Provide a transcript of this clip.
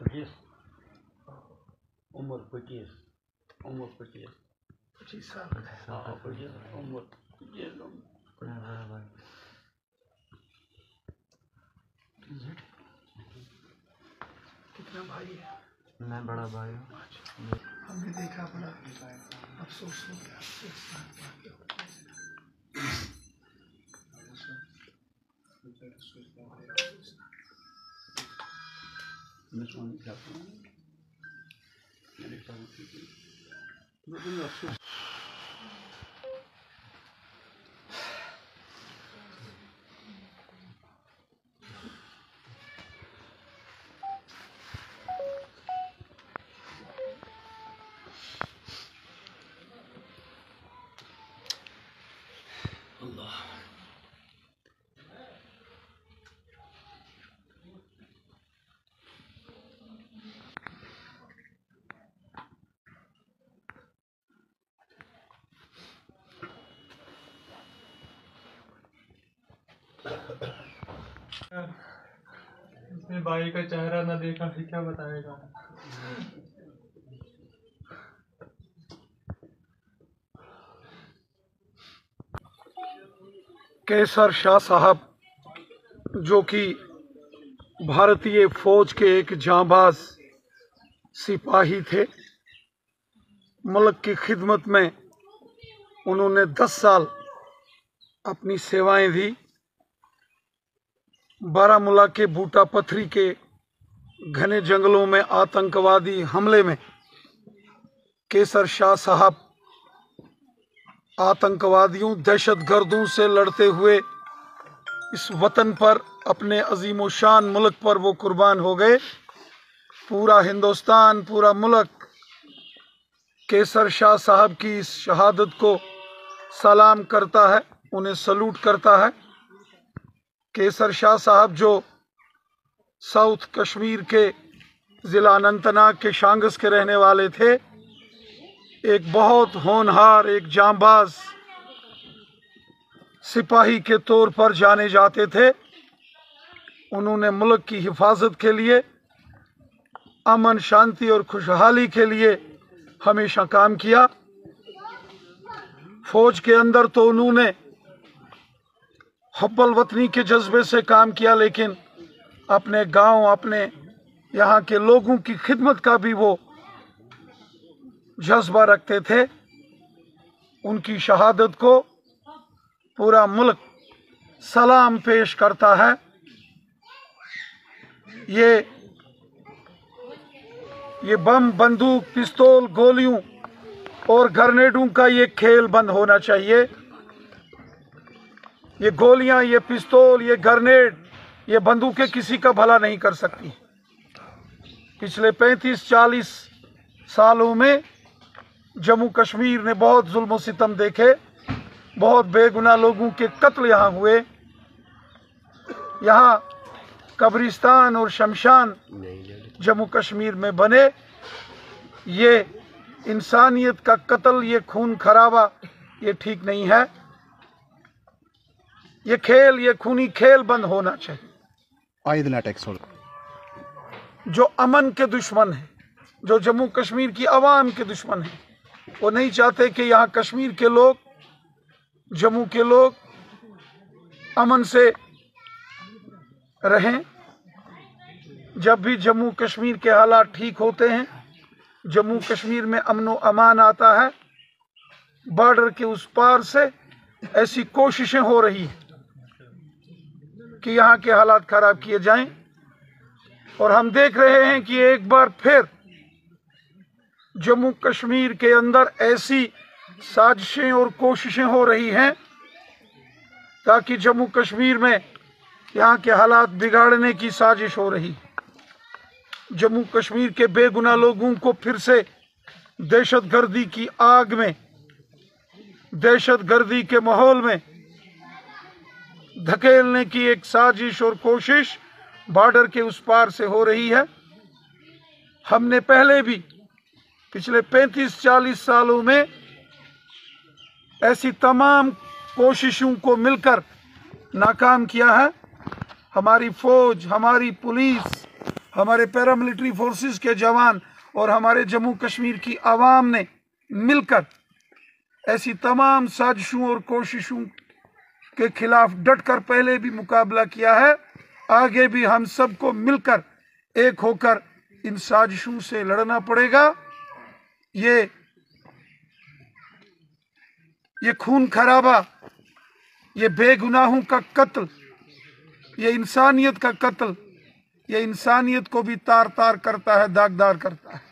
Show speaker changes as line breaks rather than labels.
25 उम्र 25
साल।
हाँ 25 उम्र 25
कितना भाई है?
मैं बड़ा भाई हूँ।
हमने देखा, बड़ा अफसोस हो गया।
इसने भाई का चेहरा ना देखा फिर क्या बताएगा।
कैसर शाह साहब, जो कि भारतीय फौज के एक जांबाज सिपाही थे, मुल्क की खिदमत में उन्होंने 10 साल अपनी सेवाएं दी। बारामूला के बूटा पथरी के घने जंगलों में आतंकवादी हमले में कैसर शाह साहब आतंकवादियों, दहशतगर्दों से लड़ते हुए इस वतन पर, अपने अजीम शान मुल्क पर वो कुर्बान हो गए। पूरा हिंदुस्तान, पूरा मुल्क कैसर शाह साहब की इस शहादत को सलाम करता है, उन्हें सलूट करता है। कैसर शाह साहब जो साउथ कश्मीर के ज़िला अनंतनाग के शांगस के रहने वाले थे, एक बहुत होनहार, एक जांबाज सिपाही के तौर पर जाने जाते थे। उन्होंने मुल्क की हिफाजत के लिए, अमन शांति और खुशहाली के लिए हमेशा काम किया। फौज के अंदर तो उन्होंने हब्बल वतनी के जज्बे से काम किया, लेकिन अपने गांव, अपने यहाँ के लोगों की खिदमत का भी वो जज्बा रखते थे। उनकी शहादत को पूरा मुल्क सलाम पेश करता है। ये बम, बंदूक, पिस्तौल, गोलियों और ग्रेनेडों का ये खेल बंद होना चाहिए। ये गोलियां, ये पिस्तौल, ये ग्रेनेड, ये बंदूकें किसी का भला नहीं कर सकती। पिछले 35-40 सालों में जम्मू कश्मीर ने बहुत जुल्म सितम देखे, बहुत बेगुनाह लोगों के कत्ल यहाँ हुए। यहाँ कब्रिस्तान और शमशान जम्मू कश्मीर में बने। ये इंसानियत का कत्ल, ये खून खराबा, ये ठीक नहीं है। ये खेल, ये खूनी खेल बंद होना चाहिए। जो अमन के दुश्मन हैं, जो जम्मू कश्मीर की आवाम के दुश्मन हैं, वो नहीं चाहते कि यहाँ कश्मीर के लोग, जम्मू के लोग अमन से रहें। जब भी जम्मू कश्मीर के हालात ठीक होते हैं, जम्मू कश्मीर में अमन व अमान आता है, बॉर्डर के उस पार से ऐसी कोशिशें हो रही हैं कि यहाँ के हालात खराब किए जाएं। और हम देख रहे हैं कि एक बार फिर जम्मू कश्मीर के अंदर ऐसी साजिशें और कोशिशें हो रही हैं ताकि जम्मू कश्मीर में यहाँ के हालात बिगाड़ने की साजिश हो रही। जम्मू कश्मीर के बेगुनाह लोगों को फिर से दहशतगर्दी की आग में, दहशतगर्दी के माहौल में धकेलने की एक साजिश और कोशिश बॉर्डर के उस पार से हो रही है। हमने पहले भी पिछले 35-40 सालों में ऐसी तमाम कोशिशों को मिलकर नाकाम किया है। हमारी फौज, हमारी पुलिस, हमारे पैरामिलिट्री फोर्सेस के जवान और हमारे जम्मू कश्मीर की आवाम ने मिलकर ऐसी तमाम साजिशों और कोशिशों के खिलाफ डटकर पहले भी मुकाबला किया है। आगे भी हम सबको मिलकर एक होकर इन साजिशों से लड़ना पड़ेगा। ये खून खराबा, ये बेगुनाहों का कत्ल, ये इंसानियत का कत्ल, ये इंसानियत को भी तार तार करता है, दागदार करता है।